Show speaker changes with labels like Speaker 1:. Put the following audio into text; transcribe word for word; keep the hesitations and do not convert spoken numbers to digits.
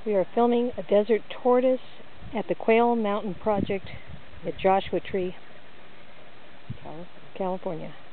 Speaker 1: We are filming a desert tortoise at the Quail Mountain Project at Joshua Tree, California.